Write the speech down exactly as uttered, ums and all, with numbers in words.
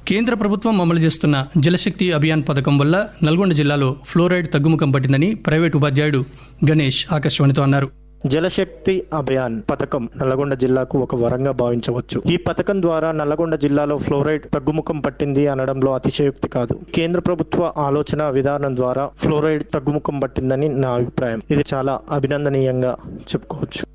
కేంద్ర ప్రభుత్వం అమలు చేస్తున్న జలశక్తి అభియాన్ పథకం వల్ల నల్గొండ జిల్లాలో ఫ్లోరైడ్ తగ్గుముఖం పట్టిందని ప్రైవేటు ఉపాధ్యాయుడు గణేష్ ఆకాశవాణితో అన్నారు. జలశక్తి అభియాన్ పథకం నల్లగొండ జిల్లాకు ఒక వరంగా భావించవచ్చు. ఈ పథకం ద్వారా నల్లగొండ జిల్లాలో ఫ్లోరైడ్ తగ్గుముఖం పట్టింది అనడంలో అతిశయోక్తి కాదు. కేంద్ర ప్రభుత్వ ఆలోచన విధానం ద్వారా ఫ్లోరైడ్ తగ్గుముఖం పట్టిందని నా అభిప్రాయం. ఇది చాలా అభినందనీయంగా చెప్పుకోవచ్చు.